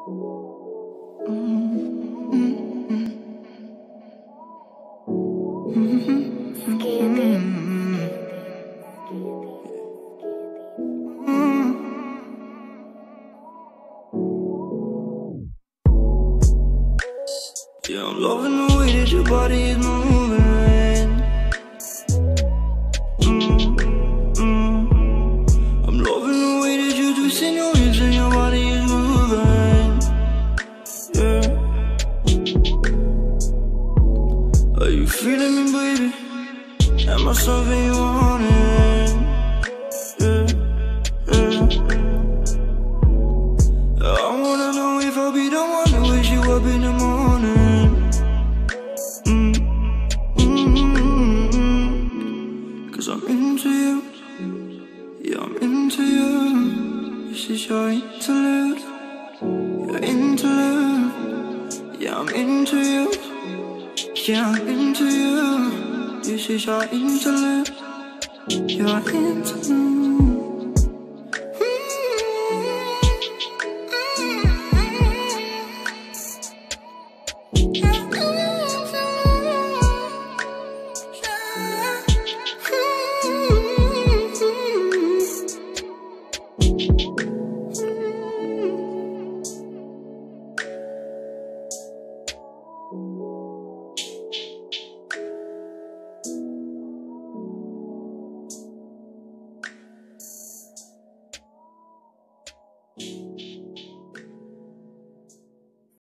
Yeah, I'm loving the way that your body is moving. I'm loving the way that you twisting your hips and your body is moving. Yeah. Are you feeling me, baby? Am I something you wanted? Yeah, yeah. I wanna know if I'll be the one to wake you up in the morning. Cause I'm into you. Yeah, I'm into you. This is your interlude. Your interlude. Yeah, I'm into you. Yeah, I'm into you. This is your interlude. Your interlude.